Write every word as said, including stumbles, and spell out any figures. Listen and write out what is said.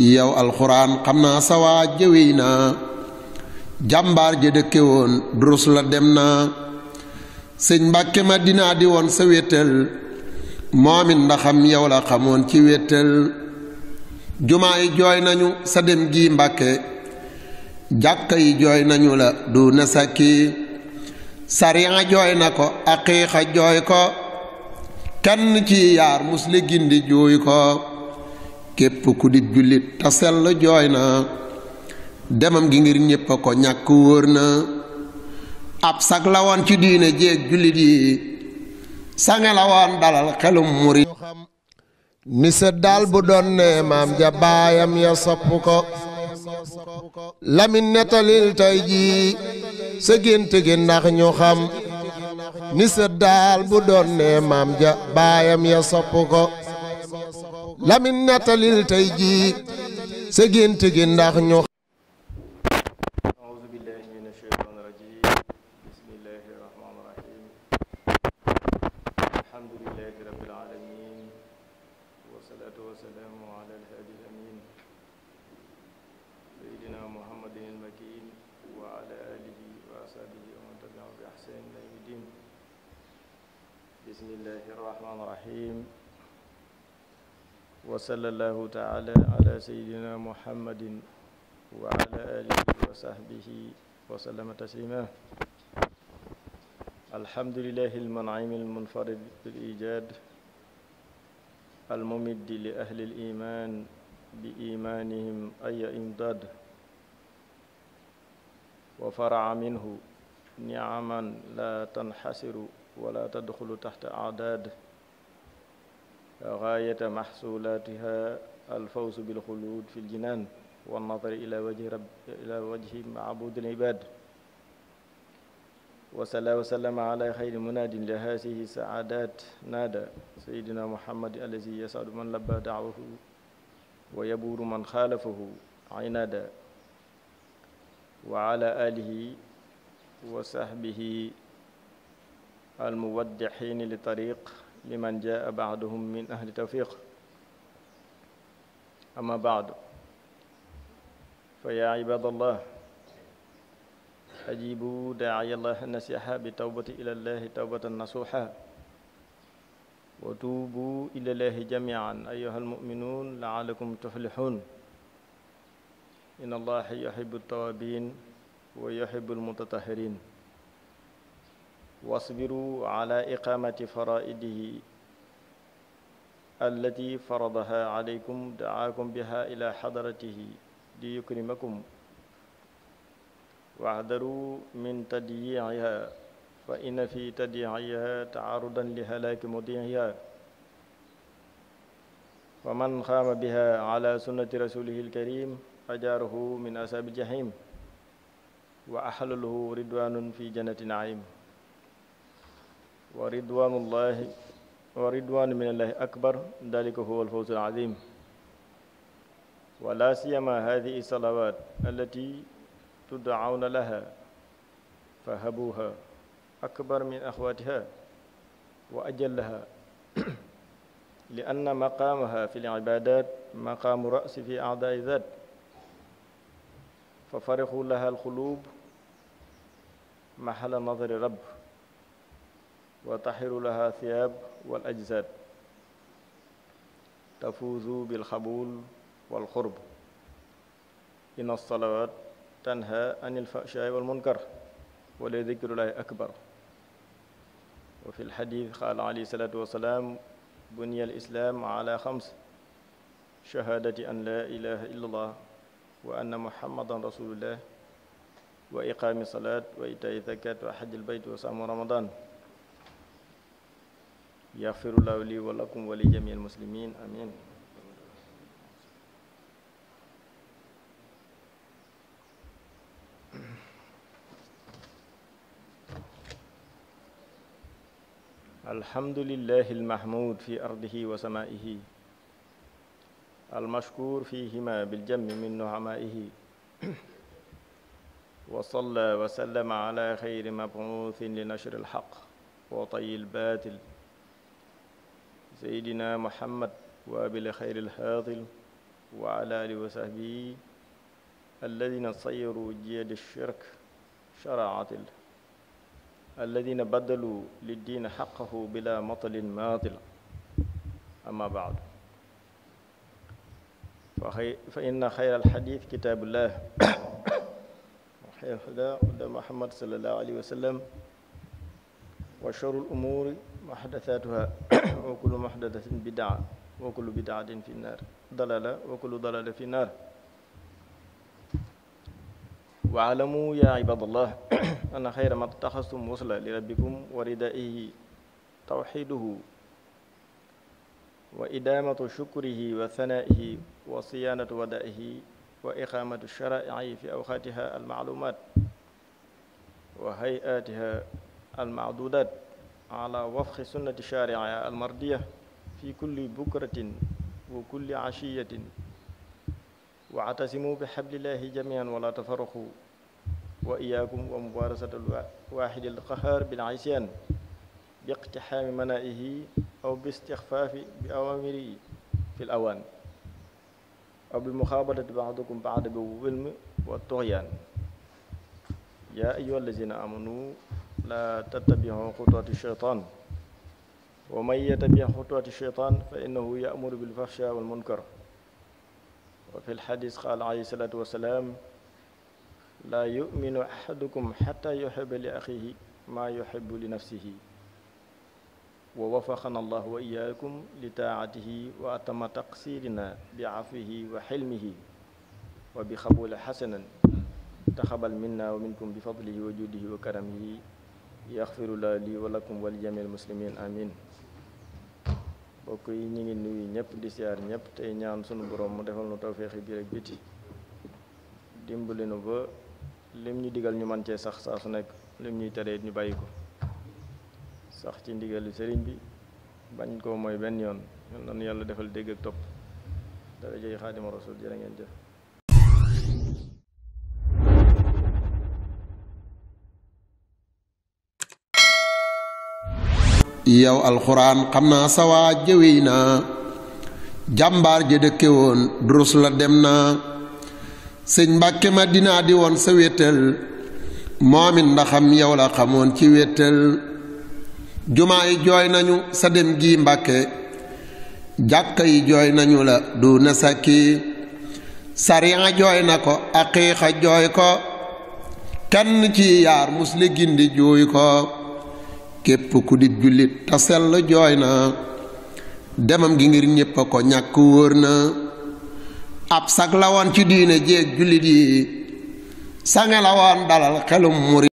yow alxuraan xam naa sa waa jëwey naa jàmbaar ja dëkke woon durus la dem naa sëñ Mbàkke Madina di woon sa wéttal moomin ndaxam yow la xamoon ci wéttal jumaa yi jooy nañu sa dem gi Mbàkke jàkka yi jooy nañu la du na sakki sariya jooy na ko aqiiqa jooy ko kenn ci yaar musle gindi jooy ko képp ku di jullit ta sell jooy na demam gi ngir ñépp a ko ñàkk wóor na ab sag la woon ci diine jéeg jullit yi sange la woon dalal xelum murit ni set daal bu doon ne maam ja baayam ya sopp ko lamin nettalil tey jii sa gént gi ndax ñu xam ni set daal bu doon ne maam ja baayam ya sopp ko lamin nettalil tey jii sa gént gi ndax ñu bismillahi irrahmani irrahim wa sallallahu taala ala sayidina muhammadin wa ala alihi wa sahbihi wa sallama taslima alhamdulillahi almun'imi almunfarid bil ijad almumiddi li ahli aliman bi imanihim aya imdad wa fara'a minhu ni'aman la tanhasiru wala tadxulu taxta aadaad gaayata maxsuulaatiha alfawsu bilxuluud fi ljinaan wannadari ila wajhi rab ila wajhi maabuudi libaad wasala wasallama ala xayri munaadin li haasihi saadaat naada sayidina muhammad allazi yasadu man labba daawahu wa yabuuru man xaalafahu inaada wa ala alihi wa sahbihi almuwaddixiin li tariq liman jaa baaduhum min ahli tawfiq amma baadu fa yaa ibadallah ajibu daaciya allah nasiha bi tawbati ila llahi tawbatan nasuha wa tuubu ila llahi jamian ayuha almuminuun laalakum tuflixuun in allaha yuxibu altawabin wa yuxibu almutatahirin wasbiru ala iqamati faraidihi allati faradaha alaykum daakum biha ila xadaratihi li yukrimakum wahdaru min tadyiiha fa inna fi tadyiiha taarudan li halaaki mudiiha wa man xaama biha ala sunnati rasulihi alkarim ajaarahu min asaabi aljahim wa axalalahu ridwanun fi jannati naim wa ridwanullahi wa ridwanu minallahi akbar dalika huwa alfawzu alazim wa la siyama hadihi salawat allati tud'awna laha fahabuha akbar min akhwatiha wa ajallaha li anna maqamaha fi al-ibadat maqamu ra'si fi a'da'i dhat fa farihu laha al-qulub mahalla nadari rabb wa taxiru laha thiyab wal ajsad tafuuzu bil xabul wal xurb inna salawat tanha anil fahshaai wal munkar wa la dikrullahi akbar wa fi lxadis qaala alayhi salaatu wasalaam buniya al islaam ala xams shahaadati an la ilaha illa allah wa anna muhammadan rasulullah wa iqaami salaat wa itaa'i zakat wa xajjil bayt wa sawmu ramadan yaxfirullahu li wa lakum wa li jamii almuslimin amin alhamdulillahi almahmud fi ardihi wa samaihi almashkur fihima biljammi min nuhamaihi wa salla wa sallama ala xayri mab'uuthin li nashri alhaq wa tayyi albatil seydina muhammad wa bil xayril haadil wa ala alihi wa sahbihi alladina sayaru jiyad shirk sharaatil alladina baddalu liddiin xaqahu bila matalin maatil. amma baadu fa inna xayra alxadis kitaabullah wa xayra alhuda huda muhammad sallallahu alayhi wa sallam wa sharrul umuuri muhdathatuha wa kullu muhdathatin bid'a wa kullu bid'atin fi nnaar dalala wa kullu dalala fi nnaar. wa alamu ya ibadallah anna xayra ma taxastum wasla li rabbikum wa ridaihi tawxiduhu wa idamatu shukrihi wa thanaihi wa siyanatu wadaihi wa iqamatu sharaihi fi awqatiha almaalumat wa hayatiha almacdudat ala wafqi sunnati shariiha almardiya fi kulli bukratin wa kulli ashiyatin wa atasimu bi hablillahi jamian wala tafarraqu wa iyaakum wa mubarasata alwaxidi alqahar bil isyan bi iqtixaami manaihi aw bi istixfaafi bi awamirihi fi l awaan aw bi muxaabatati ba'dikum ba'da bi wilmi wa tuxyaan. yaa ayyuha allazina amanu laa tattabi'u xutuwaati shaytaan wa man yattabi' xutuwaati shaytaan fa innahu ya'muru bil fahshaa'i wal munkar. wa fi l-hadiis qaala alayhi salaatu wa salaam laa yu'minu ahadukum hattaa yuhibba li axiihi maa yuhibbu li nafsihi. wa wafaqana allah wa iyaakum li taa'atihi wa atama taqsirina bi afwihi wa xilmihi wa bi xabuli xasanan taxabal minna wa minkum bi fadlihi wa judihi wa karamihi yaxfiru la li wa lakum wa li jamil muslimin amin. mbokk yi ñu ngi nuyu ñëpp di siyaar ñëpp tey ñaan sunu borom mu defal nu tawféexi biir ak biti dimbali nu ba lim ñu digal ñu man cee sax saa su nekk lim ñuy teree ñu bàyyi ko sax ci ndigalu sëriñ bi bañ koo mooy benn yoon yal na nu yàlla defal dégg ak topp darajay xaadima rasul jërë ngeen jëf. yow alxuraan xam naa sawaa jëwey naa jàmbaar ja dëkke woon durus la dem naa sëñ Mbàkke Madina di woon sa wéttal moomit ndaxam yow la xamoon ci wéttal jumaa yi jooy nañu sa dem gi Mbàkke jàkka yi jooy nañu la du na sakki sariya jooy na ko aqiiqa jooy ko kenn ci yaar musle gindi jooy ko képp ku di jullit ta sell jooy na demam gi ngir ñépp a ko ñàkk wóor na ab sag la woon ci diine jéeg jullit yi sange la woon dalal xelum murit